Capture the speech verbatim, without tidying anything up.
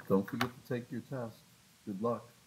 Don't forget to take your test. Good luck.